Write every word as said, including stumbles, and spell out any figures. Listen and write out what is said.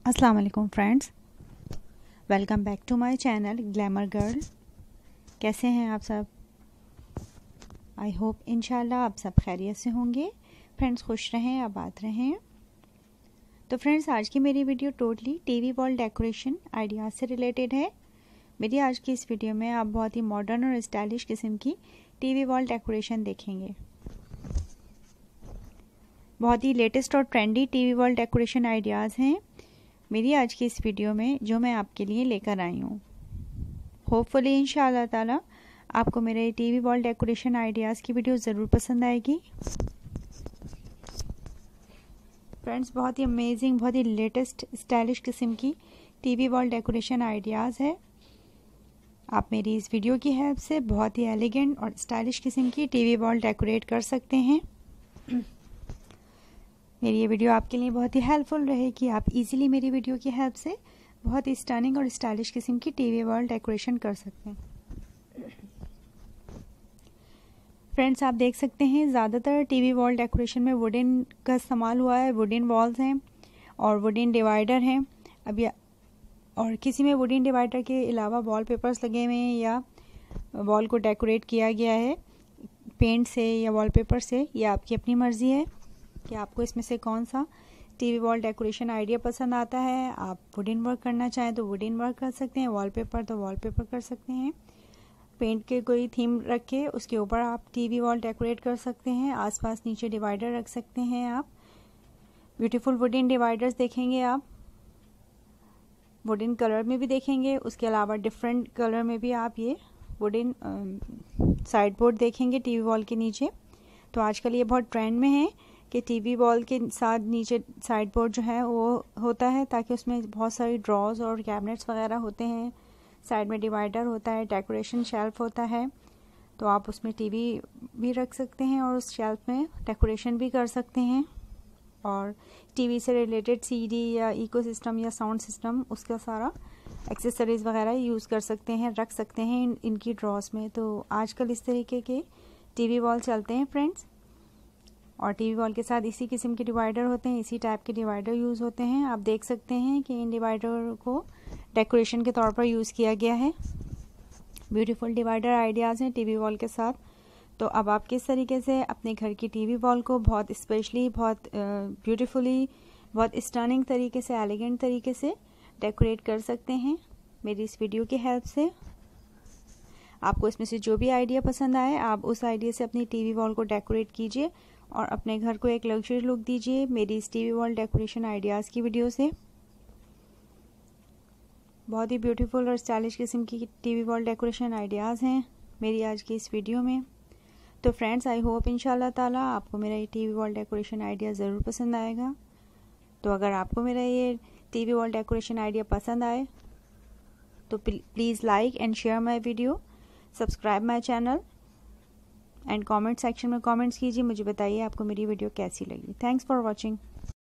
अस्सलाम वालेकुम friends, welcome back to my channel glamour girl. कैसे हैं आप सब? आई होप इंशाल्लाह आप सब खैरियत से होंगे। फ्रेंड्स खुश रहें, आबाद रहें। तो फ्रेंड्स आज की मेरी video totally TV wall decoration ideas से रिलेटेड है। मेरी आज की इस वीडियो में आप बहुत ही मॉडर्न और स्टाइलिश किस्म की टीवी वॉल डेकोरेशन देखेंगे। बहुत ही लेटेस्ट और trendy TV wall decoration ideas हैं मेरी आज की इस वीडियो में जो मैं आपके लिए लेकर आई हूँ। होपफुली इंशाअल्लाह ताला आपको मेरे टीवी वॉल डेकोरेशन आइडियाज़ की वीडियो ज़रूर पसंद आएगी। फ्रेंड्स बहुत ही अमेजिंग, बहुत ही लेटेस्ट स्टाइलिश किस्म की टीवी वॉल डेकोरेशन आइडियाज़ है। आप मेरी इस वीडियो की हेल्प से बहुत ही एलिगेंट और स्टाइलिश किस्म की टीवी वॉल डेकोरेट कर सकते हैं। मेरी ये वीडियो आपके लिए बहुत ही हेल्पफुल रहेगी। आप इजीली मेरी वीडियो की हेल्प से बहुत ही स्टनिंग और स्टाइलिश किस्म की टीवी वॉल डेकोरेशन कर सकते हैं। फ्रेंड्स आप देख सकते हैं ज़्यादातर टीवी वॉल डेकोरेशन में वुडन का इस्तेमाल हुआ है। वुडन वॉल्स हैं और वुडन डिवाइडर हैं। अब या और किसी में वुडन डिवाइडर के अलावा वॉल पेपर्स लगे हुए हैं या वॉल को डेकोरेट किया गया है पेंट से या वॉलपेपर से। यह आपकी अपनी मर्ज़ी है कि आपको इसमें से कौन सा टीवी वॉल डेकोरेशन आइडिया पसंद आता है। आप वुडन वर्क करना चाहें तो वुडन वर्क कर सकते हैं, वॉलपेपर तो वॉलपेपर कर सकते हैं। पेंट के कोई थीम रख के उसके ऊपर आप टीवी वॉल डेकोरेट कर सकते हैं। आसपास नीचे डिवाइडर रख सकते हैं। आप ब्यूटीफुल वुडन डिवाइडर्स देखेंगे, आप वुडन कलर में भी देखेंगे। उसके अलावा डिफरेंट कलर में भी आप ये वुडन साइड बोर्ड देखेंगे टीवी वॉल के नीचे। तो आजकल ये बहुत ट्रेंड में है कि टीवी वॉल के साथ नीचे साइड बोर्ड जो है वो होता है ताकि उसमें बहुत सारी ड्रॉज और कैबिनेट्स वगैरह होते हैं। साइड में डिवाइडर होता है, डेकोरेशन शेल्फ होता है, तो आप उसमें टीवी भी रख सकते हैं और उस शेल्फ में डेकोरेशन भी कर सकते हैं। और टीवी से रिलेटेड सीडी या इकोसिस्टम या साउंड सिस्टम उसका सारा एक्सेसरीज वगैरह यूज़ कर सकते हैं, रख सकते हैं इन, इनकी ड्रॉज में। तो आजकल इस तरीके के टीवी वॉल चलते हैं फ्रेंड्स। और टीवी वॉल के साथ इसी किस्म के डिवाइडर होते हैं, इसी टाइप के डिवाइडर यूज़ होते हैं। आप देख सकते हैं कि इन डिवाइडर को डेकोरेशन के तौर पर यूज़ किया गया है। ब्यूटीफुल डिवाइडर आइडियाज़ हैं टीवी वॉल के साथ। तो अब आप किस तरीके से अपने घर की टीवी वॉल को बहुत स्पेशली, बहुत ब्यूटीफुली, बहुत स्टनिंग तरीके से, एलिगेंट तरीके से डेकोरेट कर सकते हैं मेरी इस वीडियो की हेल्प से। आपको इसमें से जो भी आइडिया पसंद आए आप उस आइडिया से अपनी टीवी वॉल को डेकोरेट कीजिए और अपने घर को एक लग्जरी लुक दीजिए मेरी इस टीवी वॉल डेकोरेशन आइडियाज़ की वीडियो से। बहुत ही ब्यूटीफुल और स्टाइलिश किस्म की टीवी वॉल डेकोरेशन आइडियाज़ हैं मेरी आज की इस वीडियो में। तो फ्रेंड्स आई होप इंशाल्लाह ताला आपको मेरा ये टीवी वॉल डेकोरेशन आइडिया ज़रूर पसंद आएगा। तो अगर आपको मेरा ये टीवी वॉल डेकोरेशन आइडिया पसंद आए तो please like and share my video, subscribe my channel and comment section में कमेंट्स कीजिए। मुझे बताइए आपको मेरी वीडियो कैसी लगी। Thanks for watching.